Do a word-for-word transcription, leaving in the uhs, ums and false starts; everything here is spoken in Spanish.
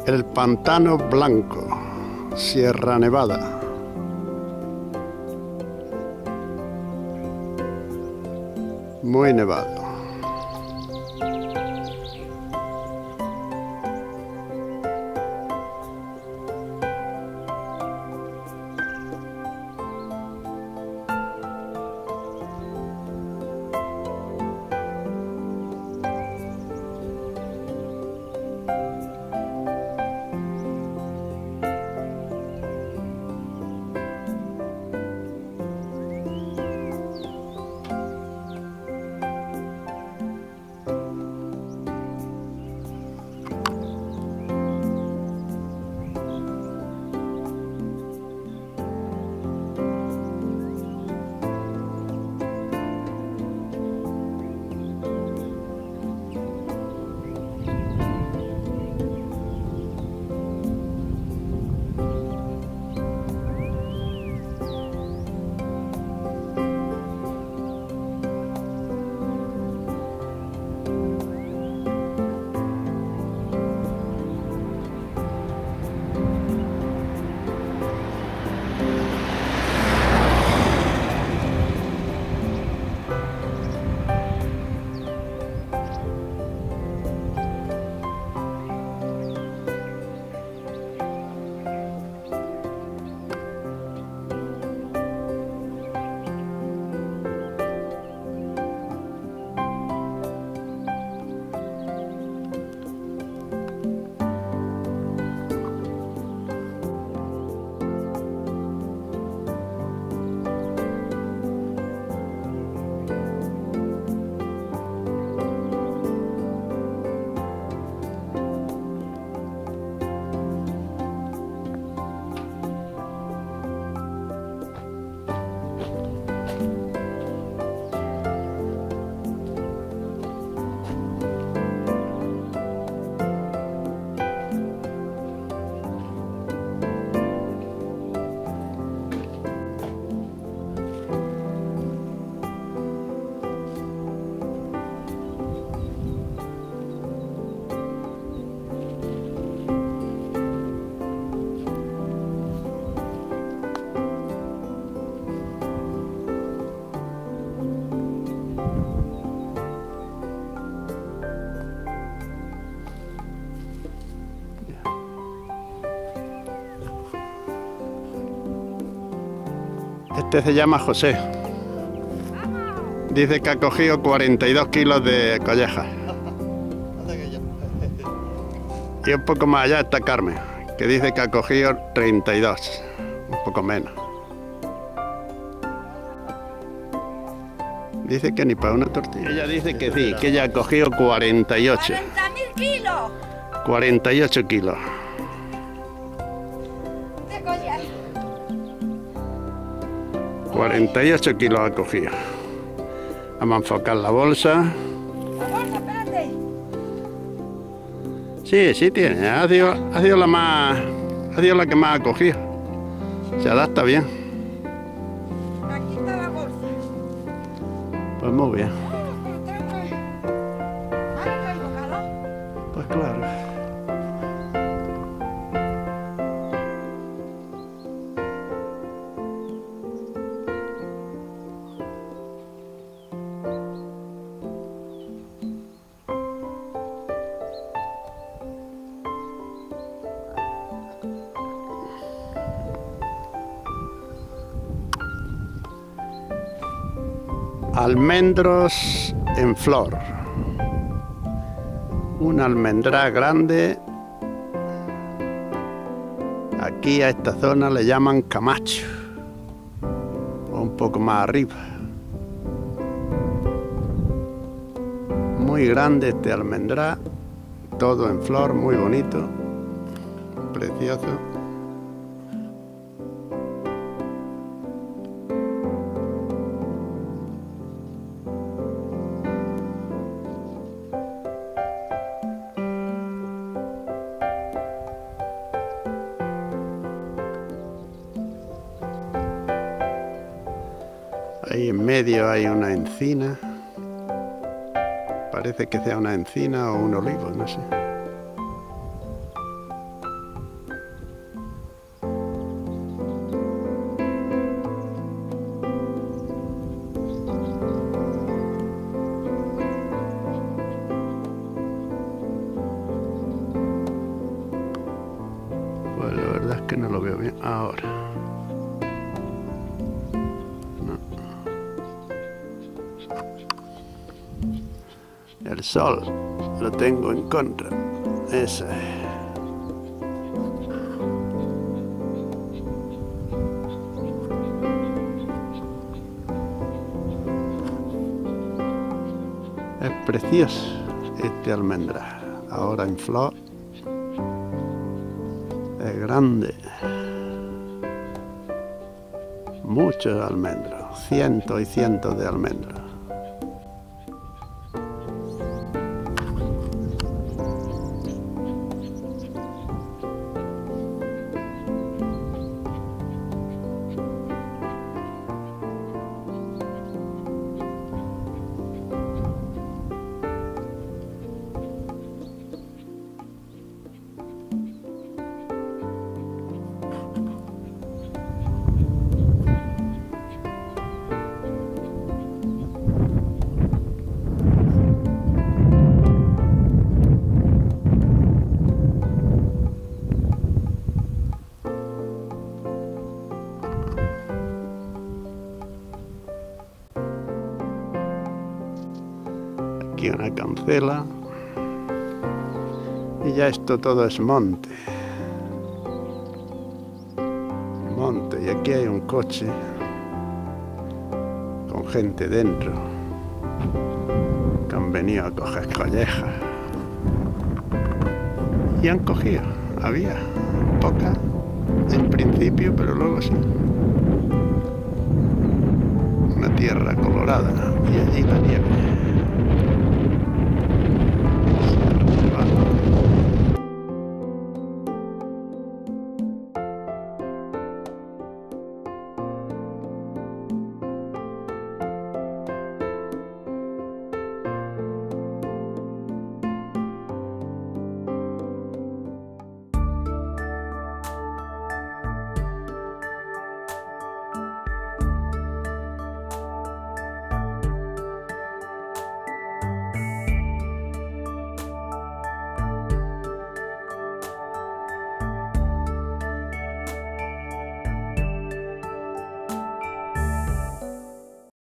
El Pantano Blanco, Sierra Nevada. Muy nevado. Este se llama José. Dice que ha cogido cuarenta y dos kilos de collejas. Y un poco más allá está Carmen, que dice que ha cogido treinta y dos, un poco menos. Dice que ni para una tortilla. Ella dice que sí, que ella ha cogido cuarenta y ocho. cuarenta mil kilos. cuarenta y ocho kilos. De collar. cuarenta y ocho kilos ha cogido. Vamos a enfocar la bolsa. La bolsa, espérate. Sí, sí tiene. Ha sido, ha sido la más, ha sido la que más ha cogido. Se adapta bien. Aquí está la bolsa. Pues muy bien. Ahora traigo calor. Pues claro. Almendros en flor. Una almendra grande. Aquí a esta zona le llaman Camacho. O un poco más arriba. Muy grande este almendrá. Todo en flor, muy bonito. Precioso. Ahí en medio hay una encina. Parece que sea una encina o un olivo, no sé. que no lo veo bien ahora. No. El sol lo tengo en contra. Esa es. Es precioso este almendra, ahora en flor. Es grande. Muchos almendros, cientos y cientos de almendros. Aquí una cancela y ya esto todo es monte. Monte, y aquí hay un coche con gente dentro que han venido a coger collejas y han cogido. Había pocas en principio, pero luego sí. Una tierra colorada y allí la nieve.